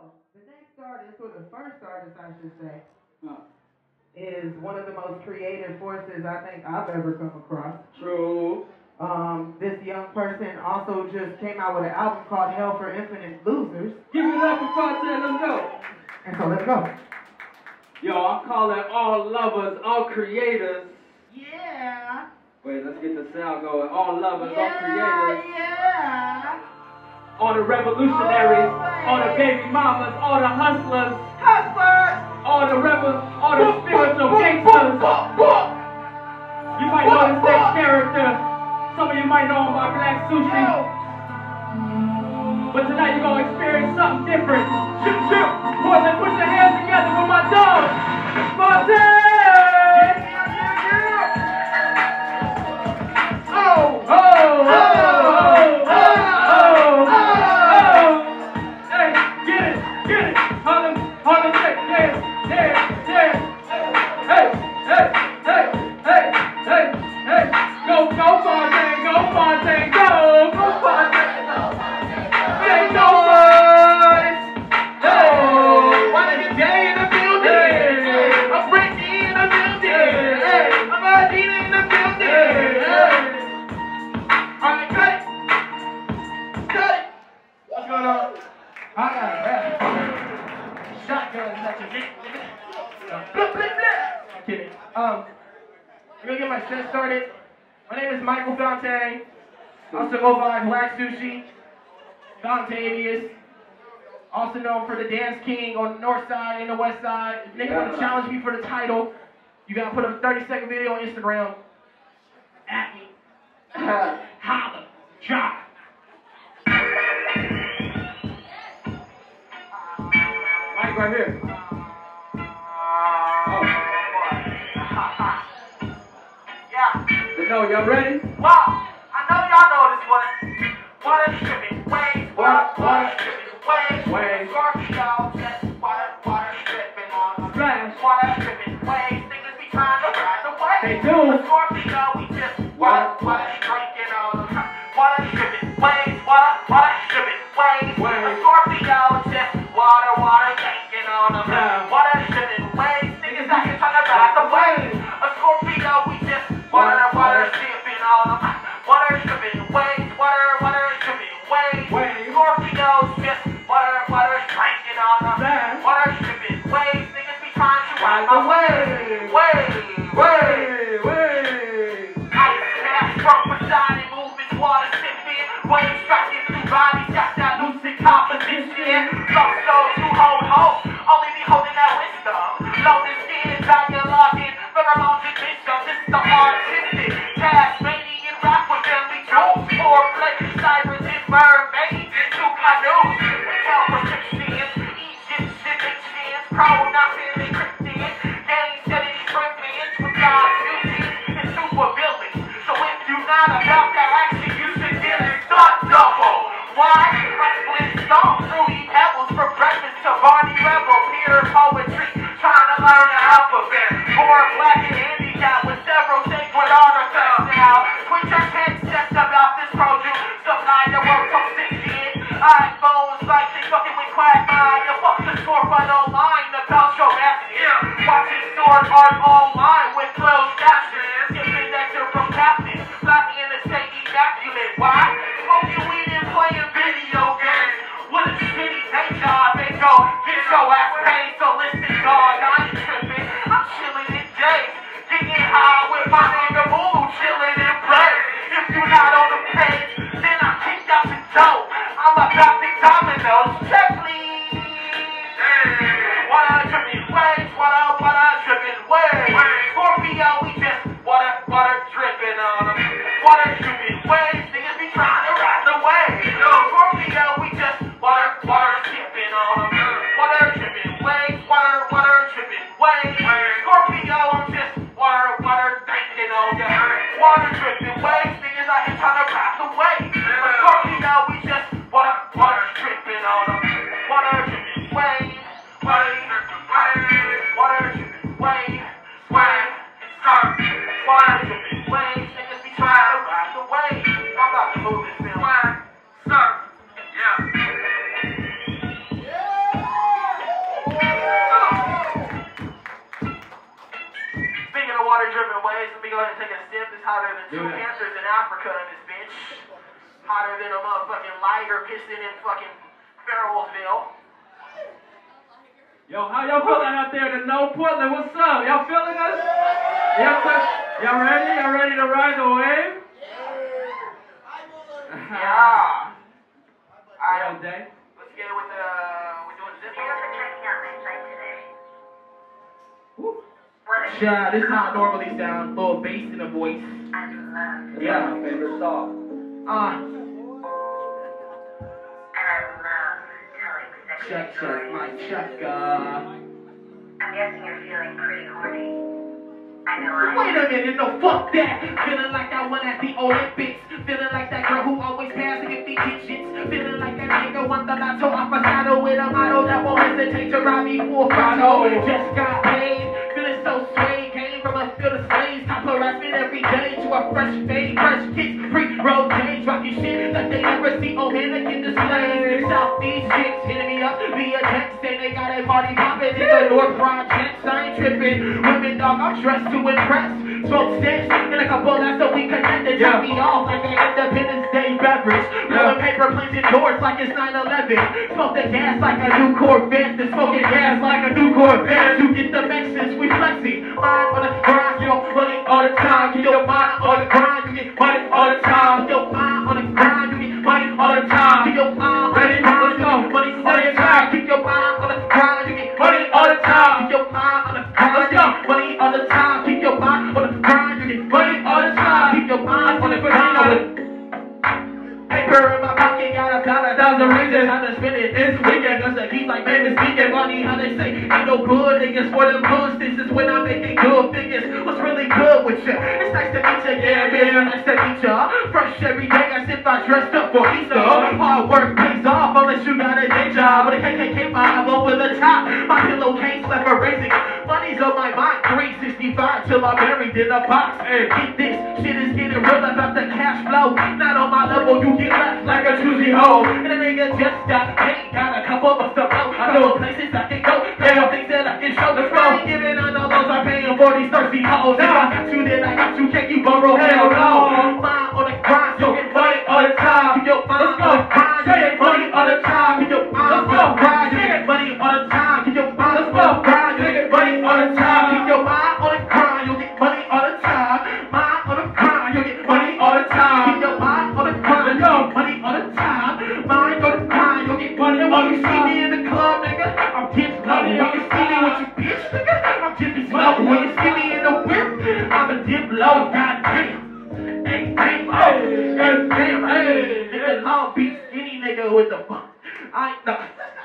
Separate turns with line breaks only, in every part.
The next artist, or the first artist, I should say,
Huh.
is one of the most creative forces I think I've ever come across.
True.
This young person also just came out with an album called Hell for Infinite Losers.
Give it up for Fontaine, let's go.
And so let's go.
Yo, I'm calling all lovers, all creators.
Yeah.
Wait, let's get the sound going. All lovers, all creators.
Yeah.
All the revolutionaries, all the baby mamas, all the hustlers, all the rebels, all the spiritual gangsters. You might know this next character. Some of you might know him by Black Sushi. But tonight you're gonna experience something different. Shoot, shoot. Portland, put your hands together for my dog, Fontaine! Oh, oh, oh, oh, oh, oh. Hey, get it. Harlem, shake, yeah. Hey. Go, Fontaine, go. Go, Fontaine. Make no noise. Hey, why did you day in the building? I'm Brittany in the building. Hey, I'm Adina in the building. Hey. All right, cut it. What's going on? I got a rap. Shotgun at your neck, nigga. Blip, blip, blip. Kidding. I'm gonna get my set started. My name is Michael Fontaine. Also go by Black Sushi. Fontavious. Also known for the Dance King on the north side and the west side. If niggas want to challenge me for the title, you gotta put up a 30-second video on Instagram. At me. Holla. Drop. Mike right here. Yeah. No, y'all ready?
Wow, I know y'all know this one. Water stripping, waves, water stripping, waves, Scorpio, just water stripping on them.
Splash.
Water stripping, waves, niggas be trying to ride away.
They do.
Scorpio, we just water drinking on them. Water stripping, waves, water stripping, waves. Scorpio, just water drinking on them. Water stripping, waves, niggas out here trying to ride the wave. A Scorpio, we just water stripping on them. Water stripping, waves, water stripping, waves. Scorpios just water drinking on them. Water stripping, waves, niggas be trying to ride the wave. Ice cash, from Poseidon, moving, water sipping. Waves striking through bodies, got that lucid composition. Lost souls who hold hope, only be holding that wisdom. Loaded skin, dialoguing, pheromones and wisdom. This is the artistic, Tasmanian rap with family jewels. Foreplay, sirens and mermaids and two canoes. We count prescriptions, Egyptian Egyptians, pronouncing and Christian. Gang setting friends with God's beauty and super villains. So if you're not about that action, you should get it stunt double. Why? I split stone through these pebbles for breakfast to Barney Rebel, Peter poetry, trying to learn the alphabet. Born black and handicapped with several sacred artifacts now. Quit your headsets about this produce. Supply the world so sentient. iPhones like they fucking with Quagmire. You fuck the score but online about your action. Watching sword art online with closed captions. Skipping lecture from captain. Black in the state immaculate. Why? Smoking weed and playing video games. With a shitty day job and go get your ass paid. So listen dog, I ain't tripping. I'm chilling in days. Getting high with my nigga Boo, chilling in place. If you're not on the page, then I kicked out the dough. I'm about the dominoes. Check please. Water dripping waves, water dripping waves. Scorpio, we just water dripping on them. Water dripping waves, niggas be trying to ride the wave. Scorpio, we just water dripping on them. Water dripping waves, water dripping waves. Scorpio, I'm just water thinking on ya. Water dripping waves, niggas out here trying to ride the wave. Scorpio, we just water dripping on them. Water dripping waves, water dripping waves, water dripping waves, niggas be trying to ride the wave. I'm about to move this film. Yeah. go ahead and take a sip. It's hotter than two cancers in Africa in this bitch. Hotter than a motherfucking lighter pissing in fucking Farrellsville.
Yo, how y'all feeling out there to know Portland? What's up? Y'all feeling us? Y'all ready? Y'all ready to ride the wave?
Yeah.
All day.
Let's get it with we're doing zip here. Yeah, this is how it normally sounds. Little bass in the voice. Yeah.
My favorite song.
Check, my check.
I'm guessing you're feeling pretty horny. I know I am.
Wait a minute, no, fuck that. Feeling like I won at the Olympics. Feeling like that girl who always passing in the digits. Feeling like a nigga won the lotto off my saddle with a model that won't hesitate to rob me for a photo. Just got paid, feeling so swayed. Came from a field of slaves. Top harassment every day to a fresh fade. Fresh kicks, pre-roll change. Rocking shit that they never see on mannequin displays. Southeast chicks hitting me up via text. Say they got a party poppin' in the North Projects. I ain't tripping. Women, dog, I'm dressed to impress. Smoke sticks in a couple that's so we connected. Top me off like an Independence Day beverage. Blowing paper planes indoors like it's 9/11. Smoke the gas like a new Corvette. The smoking gas like a new Corvette. You get the message, we flexing. Mind on the grind, you don't money all the time. Keep your mind on the grind, you get money all the time. Keep your mind on the grind, you get money all the time. Keep your mind ready, let's go. Money all the time. Keep your mind on the grind, you get money all the time. Keep your mind on the grind, you get money all the time. Keep your mind on the grind, you get money all the time. Keep your mind on the grind. Paper in my pocket, got $1,000 reasons how to spend it this weekend. Cause the heat like man is speaking money, how they say ain't no good niggas for them goods. This is when I'm making good figures. What's really good with you? It's nice to meet you, yeah, man, nice to meet ya. Fresh every day, as if I dressed up for Easter. Hard work pays off unless you got a day job. With a KKK vibe over the top, my pillowcase left erasing. Money's on my mind, 365 till I'm buried in a box. Hey, get this, shit is getting real about the cash flow. Not on my level, you get left like a choosy hoe. And a nigga just got paid, got a couple bucks to blow. I know places I can go, there are things that I can show. The flow ain't giving on all those I'm paying for these thirsty hoes. If I got you, then I got you, can't you borrow? Hell no. Mind on the grind, so get money all the time. Keep your mind on the grind, you get money all the time. Keep your mind on the grind, you get money all the time. Keep your mind on the grind, you get money all the time. Keep your mind on the grind, you get money all the time. Mind on the grind, you get money all the time. Keep your mind on the grind, you get money all the time. Mind on the grind, you get money. When you see me in the club, nigga, I'm getting low. When you see me with your bitch, nigga, I'm getting slow. When you see me in the whip, I'm a dip low. Goddamn. Hey, damn, hey, nigga, Long Beach skinny nigga with the fuck. I ain't no.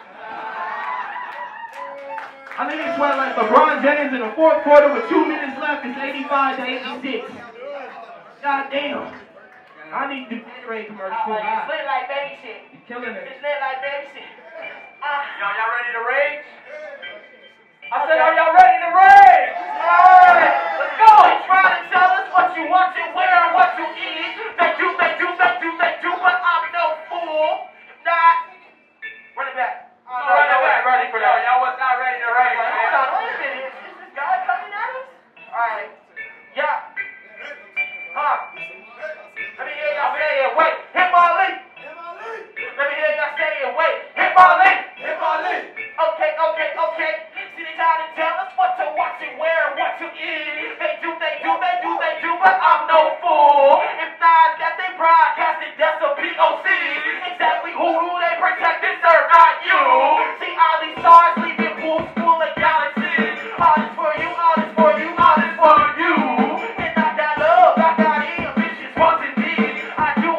I think he sweat like LeBron James in the fourth quarter with 2 minutes left. It's 85-86. God damn. I need to do Gatorade commercial.
It's lit like baby shit.
You killing it.
It's lit like baby shit.
Y'all ready to rage?
I said, are y'all ready to rage?
Alright, let's go. They try to tell us what you want to wear and what you eat. They do, but I'm no fool. If not, run it back. Ready for that.
Y'all was not ready to rage, man.
Hold on, wait a minute. Is this guy coming at us? Alright. Yeah. Let me hear y'all say it. Wait. Hit Marley. Let me hear y'all say it. Wait. Hit Marley. Okay. See, they try to tell us what to watch and wear and what to eat. They do, but I'm no fool. If not, that they broadcasted, that's a POC. Exactly who do they protect and serve, not you. See, all these stars leaving pools full of galaxies. All this for you, all this for you, all this for you. And not that love, I got ambitions, wants and needs. I do.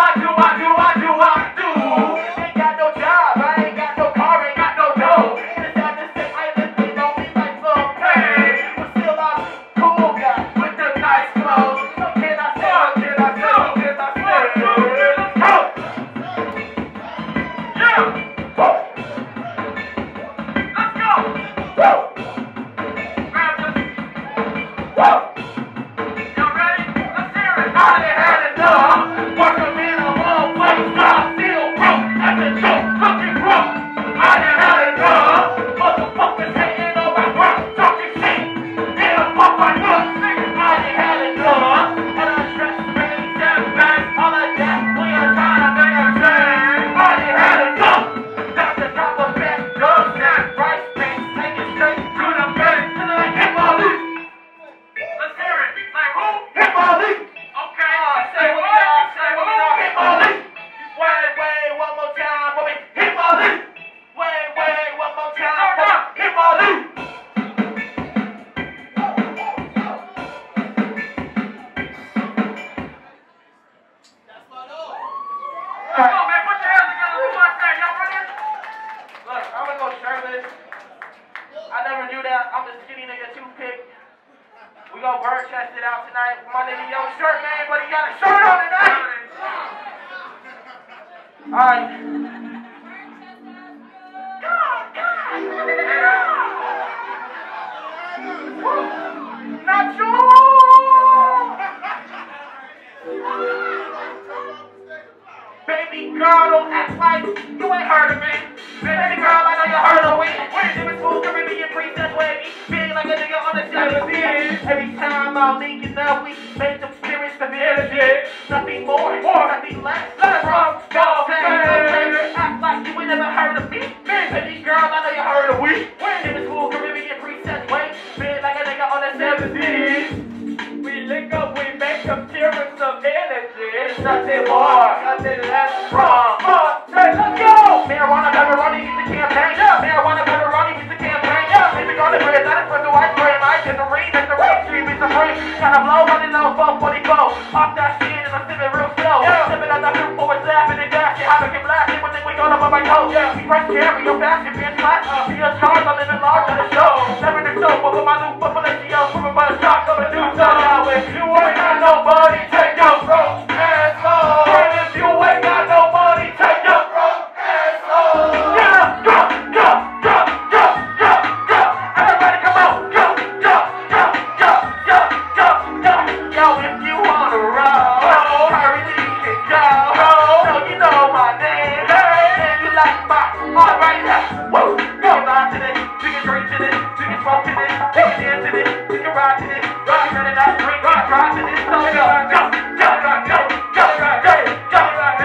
Ain't got no job, I ain't got no car, ain't got no dough. It's not the same, I live me, don't be like some pain. But still I'm a cool guy with the nice clothes. So can I say, shirtless. I never knew that. I'm the skinny nigga toothpick. We gon' bird chest it out tonight. My nigga Yo Shirt Man, but he got a shirt on tonight. Alright. Not you! Baby girl, don't act like you ain't heard of me. Baby girl, I know you heard of me. It was smooth Caribbean princess wavy. Big like a nigga on the 17. Every time I'm linking up, we make them spirits of energy. Nothing more, nothing less. From God, act like you ain't never heard of me. Baby girl, I know you heard of me. It was smooth Caribbean princess wavy. Big like a nigga on the 17. We link up, we make appearance of energy. It's nothing more, nothing less from let's go! Marijuana, pepperoni, it's the campaign. Marijuana, pepperoni, it's the campaign. Baby girl, the bread, not a special ice cream. I get the ring, that's the ring, stream, it's the ring. Gotta blow, running on 444. Off that shit and I'm sipping real slow. Sipping on that fruit for a zapping and dash. How to get blasted when we go up on my toes. We press carry, your basket, being flat. Be a charge, I'm living large on the show. Never the show, but with my new foot for the GL, from a shot, gonna do something now. If you ain't got nobody, take your broke ass home. And if you ain't got no money, take your broke ass home. Yeah, go, go, go, go, go, go. Everybody come on, go, go, go, go, go, go, go. Yo, if you wanna roll, hurry, you can go. So you know my name, and you like my heart right now. Woo, go live to this, we can drink to this, we can smoke to this, we can dance to this, we can ride to this, ride to that drink, ride to this, so go, go, go, go, go, go, go, go, go,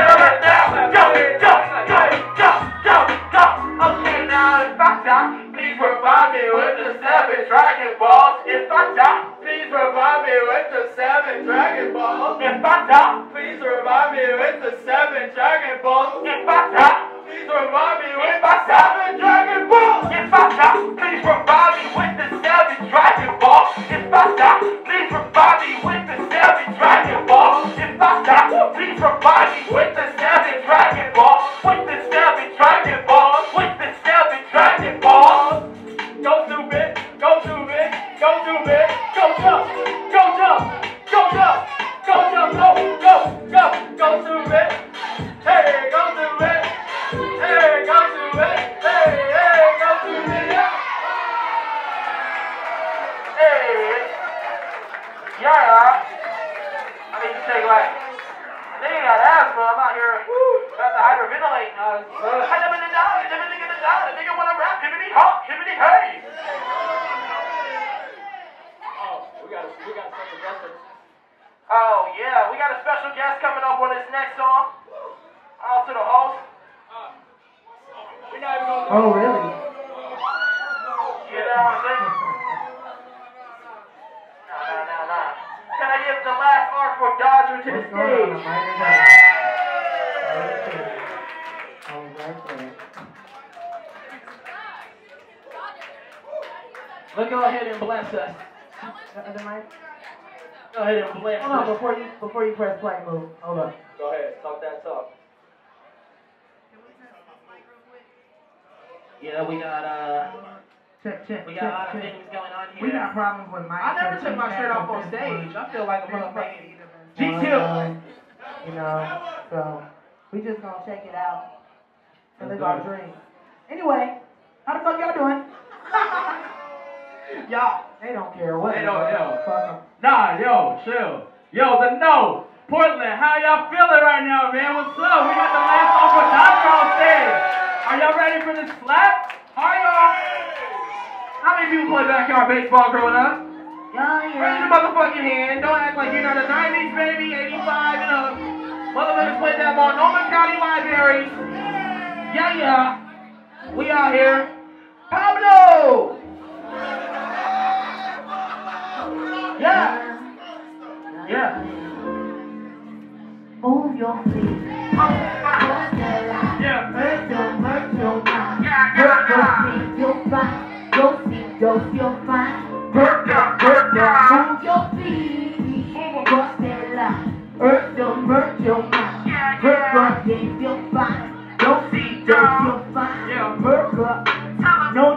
go, go. Okay, now if I die, please provide me with the 7 Dragon Balls. If I die, please provide me with the 7 Dragon Balls. If I die, please provide me with the 7 Dragon Balls. If I die, please provide me with the 7 Dragon Balls. If I die, please provide me with the 7 Dragon Balls. If I die, please provide me with the 7 Dragon Balls. If I die, please provide me with the 7 Dragon Balls. With the 7 Dragon Balls. With the 7 Dragon Balls. Go stupid, go stupid, go stupid, go jump, go jump, go jump, go jump, go, go, go, go stupid. Hey, go stupid. Hey, go stupid. Hey, hey, go stupid. Hey, yeah. I mean, you say like, they ain't got asthma. I'm out here about to hyperventilate. I never did die. Never did get die. The nigga wanna rap. Hibbity hop, hibbity hey.
Oh, we got special guest.
Oh yeah, we got a special guest coming up on this next song. Also the host.
We're not even gonna
Oh, really?
You know what I'm saying? Nah. Can I give the last art for Dodger to the
What's going on?
stage? Look, go ahead and bless us.
Other mic?
Go ahead and bless
Hold on,
us.
before you press play, move. Hold on.
Go ahead, talk that talk.
Yeah, we got
Check.
we got a lot of things going on here.
We got problems with mic.
I never took my shirt off on stage. I feel like a motherfucking
G2.
G2.
You know, so we just gonna check it out and live our dreams. Anyway, how the fuck y'all doing?
Y'all,
They don't care what.
They don't know.
Fuck 'em.
nah, yo, chill. Yo, the no. Portland, how y'all feeling right now, man? What's up? We got the last Uncle Doctor on stage. Are y'all ready for this slap? Are y'all?
How many people played backyard baseball growing up?
Yeah,
Raise your motherfucking hand. Don't act like you're not a 90s baby, 85 and up. Motherfuckers played that ball. Norman County Library. Yeah. We out here. Pablo! Yeah.
Move your feet.
Yeah.
Hurt your mind.
Yeah.
Work your feet, you'll find. Go see, you'll find.
Work up.
Move your feet. Bust that line. Hurt your mind. Work your feet, you'll find. Go see, you'll find.
Yeah.
Work up.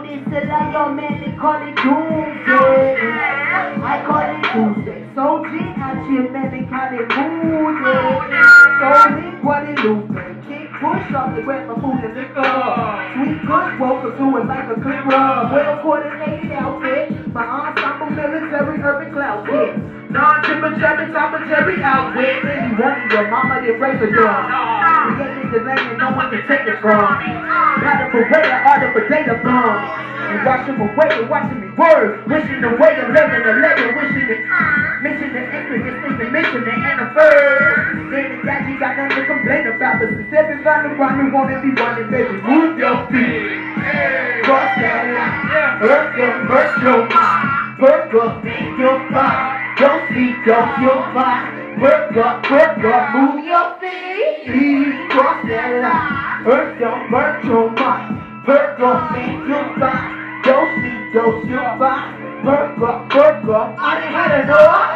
this a lion, man, they call it doomsday. I call it doomsday. So G and chill, man, they call it moody. So Link, what it loop, man. Kick, push up, they grab my food and liquor. Sweet good, welcome to it like a click rub. Well coordinated outfit. My ensemble military urban cloud kit. Non-triple-jabbing, top-of-cherry outfit. Any one of your mama, they raise a dog. Created the lane and no one can take it from. Got it for way, the art of a data bomb. And watching me wait and watching me word. Wishing the way 11-11, wishing it. Mission the infamous, thinking mission the anniversary. Then the daddy got nothing to complain about. But since everybody running, wanna be running, baby, move your feet. Cross that line, earth your merch, your mind. Work up, make your fine. Don't see, don't feel fine. Work up, move your feet. Cross that line, earth your merch, your mind. Work up, make your fine. Don't see, don't feel fine. Work up, I done had enough.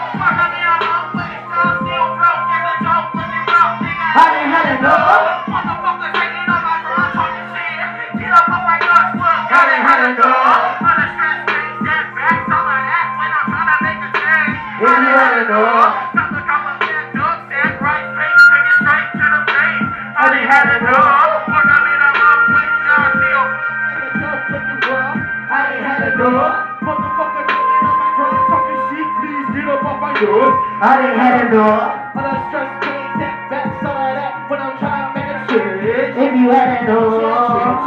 I done had enough.
Motherfuckers hating on my grind, talking shit. Get up on my guts, look.
I done had enough.
When you had enough,
I done had enough. I done had enough.
Motherfuckers hating on my grind, talking shit. Please get up off my guts.
I done had enough.
All that stress, pain, that back, some of that when I'm trying to make a change.
If you had enough.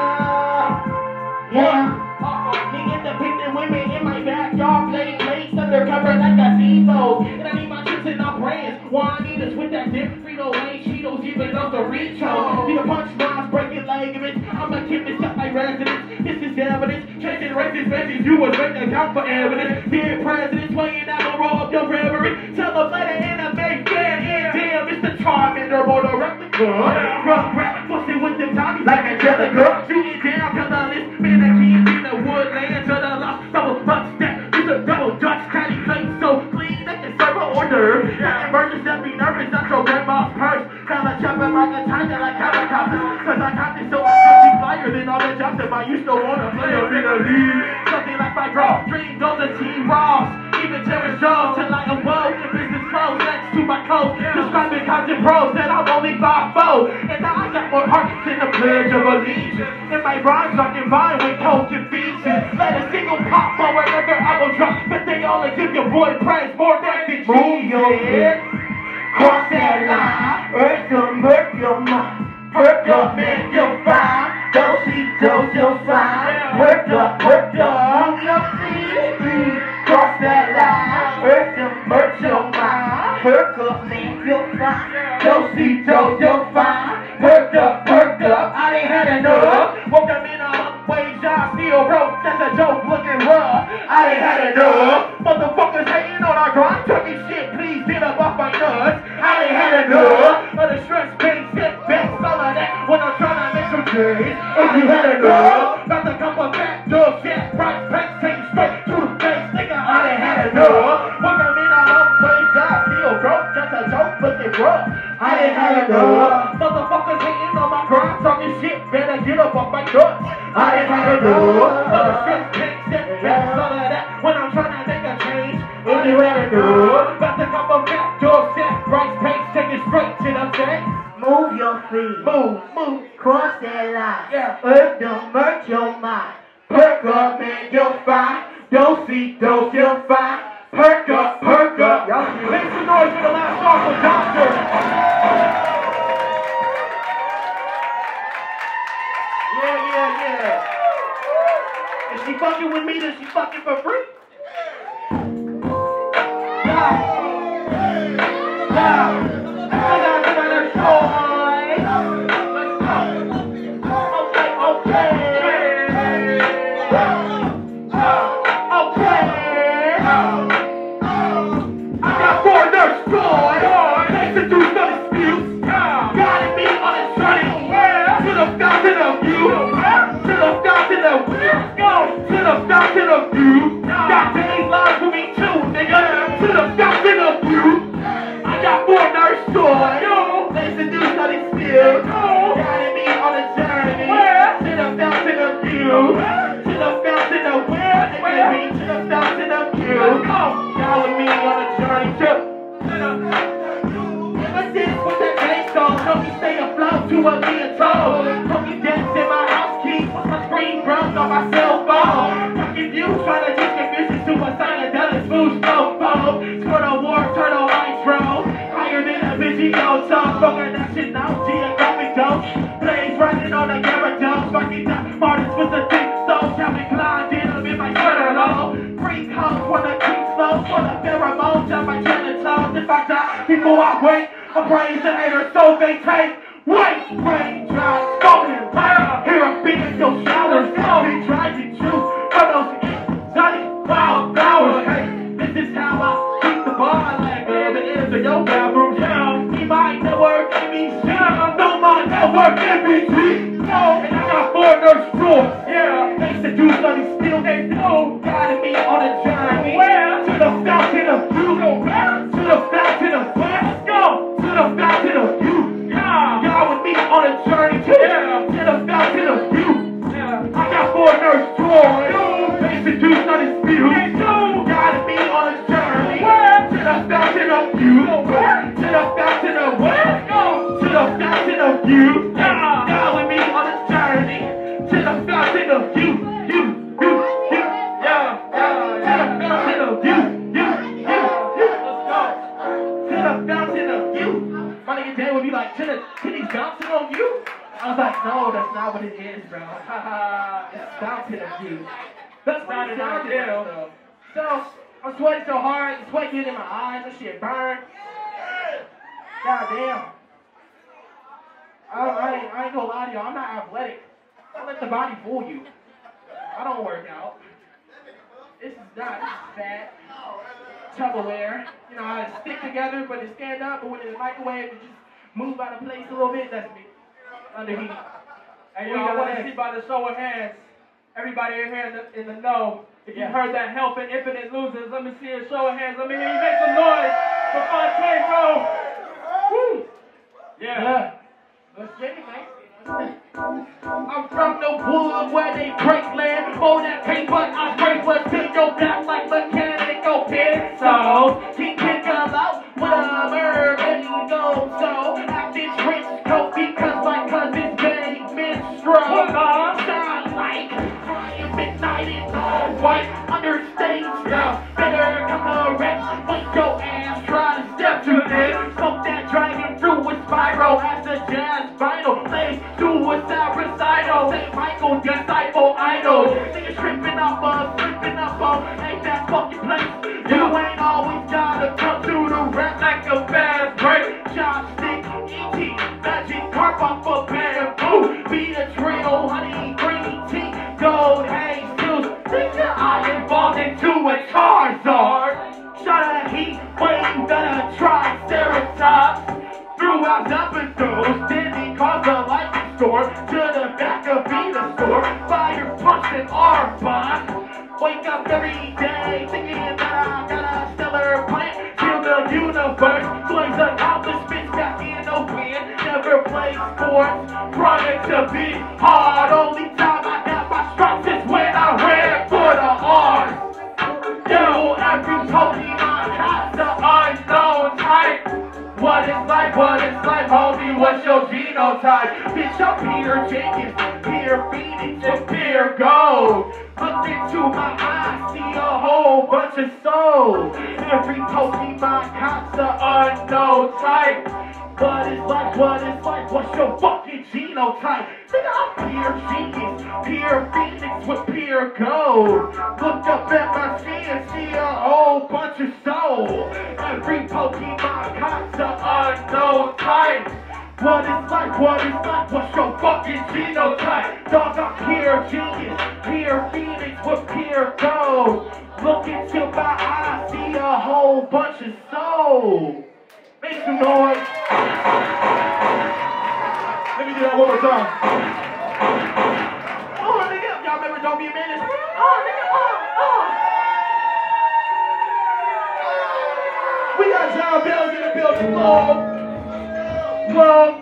Yeah.
Me independent women in my backyard playing plays undercover like gazebos. And I need my chips and our brands. Why I need us with that dip, Frito Lay, Cheetos, even though the reach home. Need a punch lines, breaking ligaments. I'ma keep this up like residence. This is evidence. Chasing racist messages, you was ready to count for evidence. Dear presidents, weighing out the roll of your reverie. Tell them let it in a make fan. Damn, it's the Charmander or the replica. Rough rap, pussy with the Tommy like Angelica. Shoot it down to the list, man, I can't see the woodland to the lost. Double butt step, it's a double Dutch caddy plate so clean they can serve an order. That emergence that be nervous, that's your grandma's purse. Kinda jumping like a tiger, like helicopters. Cause I got this so I could be flyer than all the jobs that I used to wanna play up in the league. Something like my girl, dream goes to T-Ross. Even Terrence Jones till I awoke in business clothes next to my coat. Describing content pros that I'm only 5'4". And now I got more heart than the Pledge of Allegiance. And my rhymes are combined with coke and features. Let a single pop or another album drop. But they all give your boy praise more than the
Move your head. Cross that line. Earth your murk your mind. Work up, make your fine. Don't see, don't feel fine. Work up, move your feet. Cross that line. Earth your murk your mind. Work up, make your fine. Don't see, don't feel fine. Work up, I done had enough.
Woke up in a up-wage job, still broke, that's a joke looking rough.
I done had enough.
Motherfuckers hating on our grind, talking shit, please get up off my nuts.
I done had enough.
Of the stress, pain, setbacks, all of that, when I'm trying to make some change.
If you had enough.
About to come up back, dog, shit, price, pants, take it straight to the face, nigga,
I done had enough.
Woke up in a up-wage job, still broke, that's a joke looking rough.
I done had enough.
Motherfuckers hating on my grind, talking shit, better get up off my nuts.
I done had enough.
Of the stress, pain, setbacks, all of that, when I'm trying to make a change.
If you had enough.
About to come up back, dog, set, price, pants, take it straight to the face.
Move your feet.
Move.
Cross that line.
Yeah.
Earth don't hurt your mind. Perk up, man, you're fine. Don't see, don't feel fine. Perk up.
Make some noise for the last song for Doctor. Yeah. If she fucking with me, then she fucking for free. To fucked on my cell phone. Fucking you trying to get convinced to a psychedelic smooth smoke phone. Turn on war, turn on nitro. Higher than a video, so fucking that shit now. Geographic dose. Blaze running on the camera dose. Fucking that artist with the thick soul. Calvin Klein, denim in my sweater low. Freak hoes wanna keep slow. For the pheromones on my trailer toes. If I die before I wait, I praise the haters so they take. Wait, rain, dry, golden fire. Hear a beat in your showers. Be driving you for those exotic wildflowers. Hey, this is how I keep the bar like baby into your bathroom. Yeah, he might network NBC. No, my network NBC. No, and I got 4 nurse drawers. Yeah, they seduce money still they know. Guiding me on a journey. Where? To the fountain of you. To the fountain of where? Go to the fountain of you. Y'all with me on a journey to the fountain of you. I got 4 nurse drawers. They seduce on his spirit. Guiding me on a journey to the fountain of you. To the fountain of where? To the fountain of you. Y'all with me on a journey to the fountain of you. Yeah. To the fountain of you. Let's go. To the fountain of you. My nigga Jay would be like, titties bouncing on you? I was like, no, that's not what it is, bro. It's bouncing on you. That's not it on you. So, I'm sweating so hard, the sweat getting in my eyes, that shit burn. God damn. I ain't gonna lie to y'all, I'm not athletic. Don't let the body fool you. I don't work out. This is fat. Tupperware. You know how to stick together, but to stand up, but when it's microwave, it just move out of place a little bit. That's me. Under heat.
Hey, yo, I want to see by the show of hands. Everybody in here in the know. If you heard that Health and Infinite Losers, let me see a show of hands. Let me hear you make some noise for Fontaine, bro. Woo! Yeah.
Let's get it, man. I'm from the wood where they break land. Hold that paper, I break what's in your back like mechanical pencils. He can come out with a bird and he goes so. Acting trench coat because my cousin's gay minstrel. Shine like crying midnight in all white understage. Better come correct when your ass try to step to this. Smoke that dragon through a spiral as a jazz vinyl. Play suicide recital. St. Michael disciple idol. Niggas tripping up on, flipping up on. Ain't that fucking place? You ain't always gotta come to the rap like a fast break. Chopstick, E.T. Magic carp off a bamboo. Be a trio, honey, green tea, gold haze juice. Nigga, I evolved into a Charizard. Shot at heat, wave that a triceratops. Throughout episodes, then he caused a lightning storm to the back of Vita store. Fire punch and R-bomb. Wake up every day thinking that I got a stellar plan. Kill the universe, blaze an outlet, spits back in the wind. Never play sports, running to be hard. Only time I got my stripes is when I ran for the R's. Yo, every Pokemon has the unknown type. What it's like, homie, what's your genotype? Bitch, I'm Peter Jenkins, Peter Phoenix, and Peter Gold. Look into my eyes, see a whole bunch of souls. Every Pokemon got the unknown type. What it's like, what's your fucking genotype? Nigga, I'm Peter Jenkins, Peter Phoenix with Peter Gold. Look up at my skin, see a whole bunch of souls. Every Pokemon got the unknown type. What it's like, what's your fucking genotype? Dog, I'm Peter Jenkins, Peter Phoenix with Peter Gold. Look into my eyes, see a whole bunch of souls. Make some noise. Let me do that one more time. Oh, nigga, y'all remember Don't Be a Menace? Oh, nigga, We got John Bells in the building. Whoa.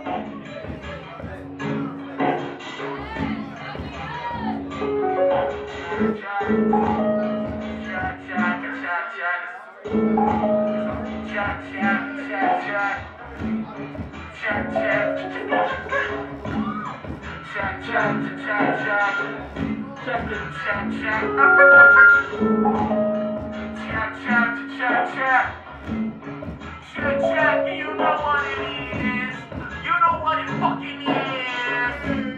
check it.
Check, check. Check, check, check, check. Check, check, you know what it is. You know what it fucking is.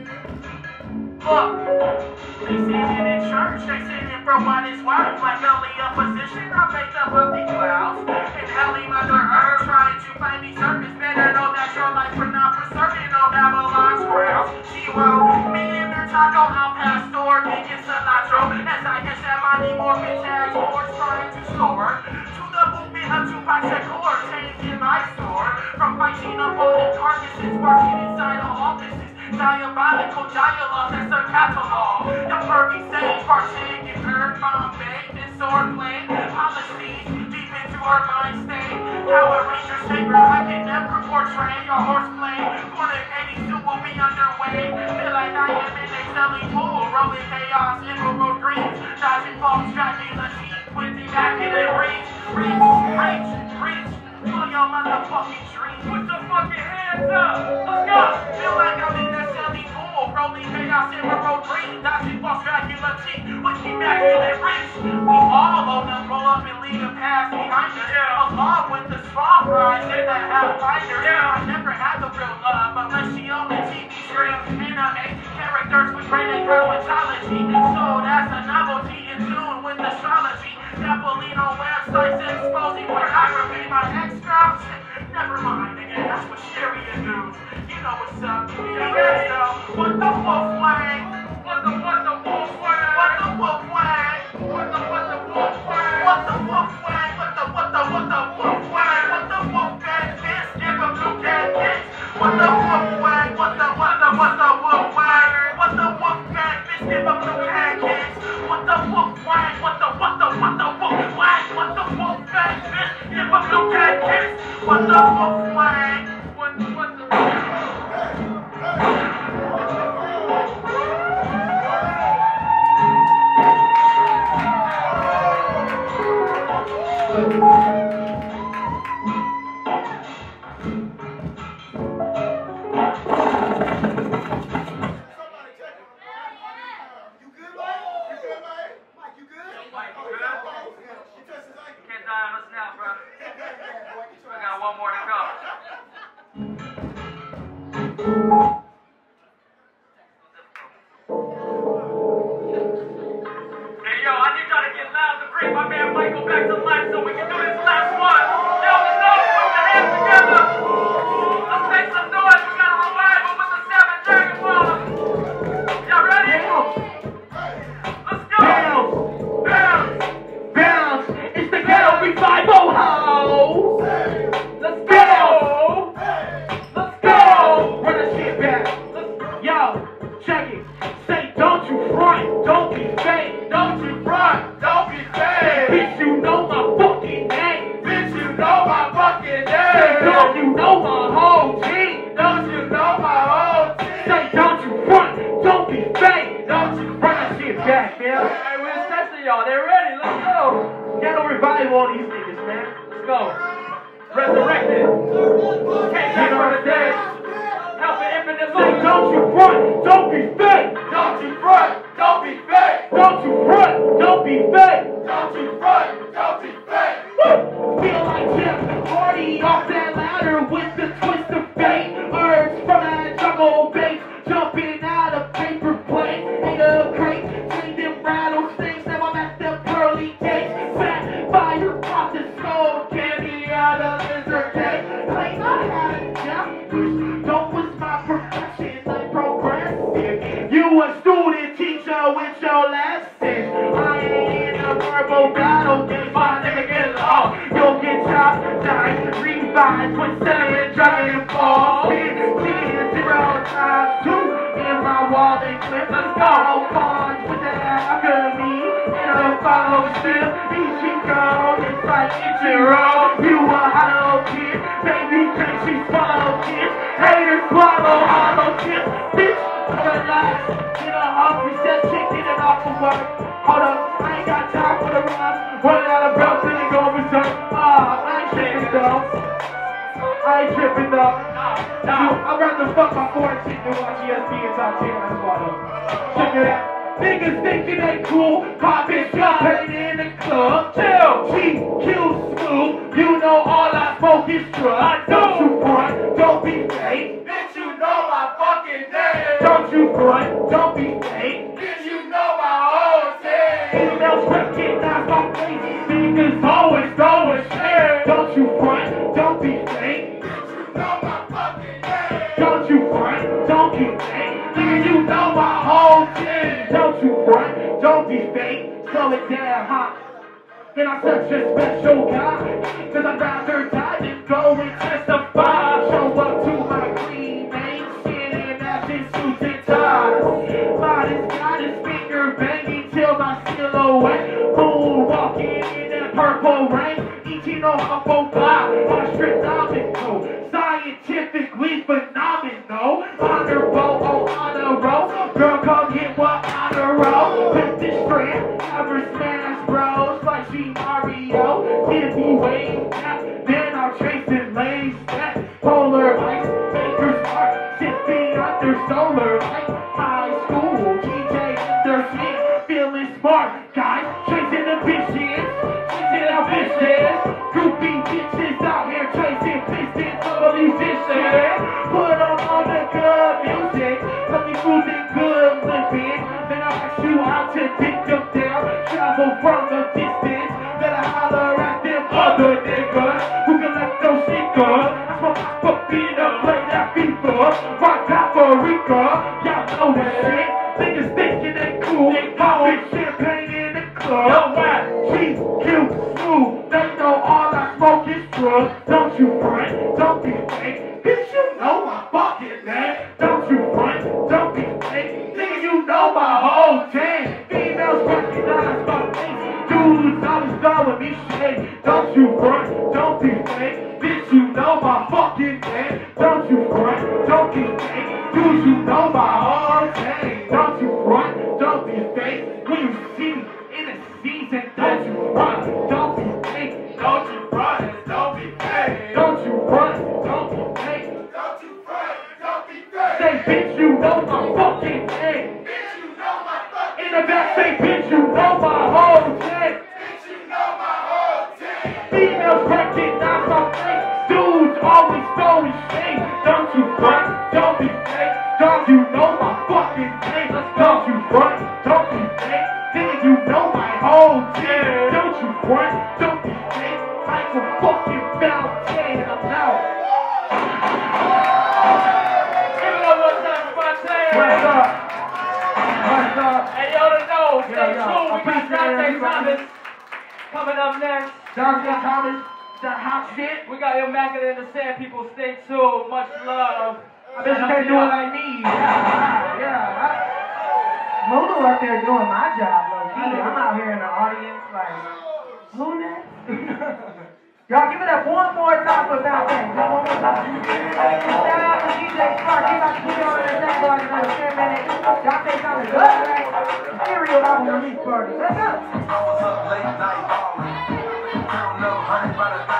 Look, they sitting in church, they sitting for what is worth. Like early opposition, I make up of the clouds. And hellly Mother Earth trying to find me surface. Better know that your life for not preserving on Babylon's grounds. She wrote me in her taco, I'll pass door, thinking cilantro. As I get that money, more bitch ass horse trying to store. To the movement of Tupac Shakur, changed in my store. From fighting up on the carcasses, working inside of offices. Diabolical dialogue, that's a catalog. The pervy sage, partake in herb, Bombay, this sword play. Policies deep into her mind state. Power Ranger saber, I can never portray a horseplay. Corner 82 will be underway. Feel like I am in a selling pool, rolling chaos, emerald dreams. Dodging balls, Dracula teeth with immaculate reach. Reach. Feel your motherfucking dreams.
Put your fucking hands up. Let's go.
Feel like I'm in a selling pool, rolling chaos, emerald dreams. Dodging balls, Dracula teeth with immaculate reach. We all own them, roll up and leave them past behind us. Along with the strong rise and the half-fighters. I never had the real love unless she on the TV screen. Anime characters with great cosmetology. So that's a novelty in tune with astrology. Napolino websites exposing pornography. My ex-girl, never mind, nigga, that's what Sharia dudes. You know what's up, you know what's up. What the wolf way?
What the wolf way?
What the wolf way?
What the wolf way?
What the wolf way? What the wolf way? What the wolf bad bitch? Give a blue cat bitch. What the wolf way? What the wolf way? What the wolf bad bitch? Give a blue cat bitch. What the wolf way? What the wolf way? What the wolf bad bitch? Give a blue cat bitch. What the wolf way?
What the Can't die on us now, bro. I got one more to go. Hey, yo, I need y'all to get loud to bring my man Michael back to life so we can do this last one. Yo, let's go. Put your hands together. Let's make some noise. We got a revival with the 7 Dragon Balls. Y'all ready? Let's go.
Bounce! It's the ghetto revival, ho! Let's go! Let's go! Run that shit back. Yo, check it. Say, don't you front, don't be fake. Don't you front, don't be fake. Bitch, you know my fucking name. Bitch, you know my fucking name. Say, don't you know my whole team. Don't you know my whole team. Say, don't you front, don't be fake. Don't you run that shit back, man.
Hey, we're testing y'all. They're ready. Let's go.
Ghetto revival all these niggas, man.
Let's go. Resurrected. Came back from the dead. Alpha Infinite
Say,
Light.
don't you front, don't be fake.
Don't you front. Don't be fake.
Don't you front, don't be fake.
Don't you front. Don't be fake.
Woo! Feel like Jeff Hardy off that ladder with the twist of fate. Birds from that jungle base, jumping out of paper plates. In a crate, sing them rattlesnakes. Now I'm at the pearly gates. Fat fire off the skull, candy out of lizard cake. Claim I had a job, don't was my profession, I'm progressive. You a student teacher with your lessons. I ain't in a verbal battle, get my nigga get along. You'll get chopped, died, revived with 7 Dragon Balls. 0 times 2 in my wallet clip. Let's go, bonds with the alchemy. In a follow ship, Ichigo, it's like Ichiro. You a hollow kid, baby, can she swallow kids? Haters swallow hollow chips, bitch. Relax, get a hungry set chick, get it off of work. Hold up, I ain't got time for the rhyme. Running out of breath, then it go berserk. I ain't shaking though. I ain't tripping though. I'd rather fuck my 14 than watch ESPN Top 10. That's why though. Check it out. Niggas thinking they cool, poppin' champagne in the club. Chill, GQ smooth, you know all I smoke is drugs. Don't you front, don't be fake, bitch you know my fucking name. Don't you front, don't be fake, bitch you know my whole team. Females recognize my face, niggas always throwing shit. Don't you front, don't be fake, bitch you know my fucking name. Don't you front, don't be fake, nigga you know my whole team. Don't you front, don't be fake, slow it down, huh? And I'm such a special guy, cause I'd rather die than go and testify. Show up to my green main shit and matching suits and ties. Modest got his finger banging till my silhouette. Moonwalking in that purple rain, eating on humble pie. Astronomical, scientifically phenomenal. Honorable, oh honor roll. Girl, come hit what honor roll. With this strand, never smash bros like she Mario. Give me wave tap, then I'll chase it lace back. Polar ice, maker's mark, sipping under solar light. High school, DJ under skin, feeling smart, guys, chasing the bitches, chasing our bitches. Groupie bitches out here chasing pistons of musicians. Put on all the good music, let me food and good living. Then I'll ask you out to pick them down, travel from the distance. Better holler at them other niggas who can let those niggas. I smoke Papina, play that FIFA, rock Paprika. Y'all know that shit. Niggas thinking they cool, poppin' champagne in the club. Yo, what? GQ smooth, they know all I smoke is drugs. Don't you front, don't be fake, bitch you know my fucking name. Don't you front, don't be fake, nigga you know my whole team. Females recognize my face, dudes always throwing me shade. Don't you front, don't be fake, bitch you know my fucking name. Don't you front, don't be fake, dudes you know my whole team. Don't you front, don't be fake, when you see me in the season. Don't you front, don't be fake, don't you front, don't be fake. Don't you front, don't be fake, don't you front, don't be fake. Say bitch you know my fucking name. Bitch you know my fucking in the back say bitch you know my whole team. Bitch you know my whole team. Females recognize my face, dudes always throwing shade. Don't you front, don't be fake, don't you know my fucking name. Don't you front, don't be fake, nigga you know my whole team. Don't you front, don't be fake, like a fucking fountain. I'm out.
Give it up one time for Fontaine.
What's up? What's up?
Hey, yo, to know, stay
Yo,
tuned. We got
appreciate
Dante
everybody.
Thomas coming up next.
Dante Thomas, the hot shit.
We got Immaculate and the Sand People. Stay tuned. Much love.
I bet you can't do it like me. Yeah.
Lulu up there doing my job, low-key. I'm out here in the audience like, who next? Y'all give it up one more time for Valentine. Just one more time. Shout out to DJ Spark. He about to put on in the next like another 10 minutes. Y'all think I'm a good, right? Serial album release party. Let's go.
I was up late night balling. Turn up, honey, by the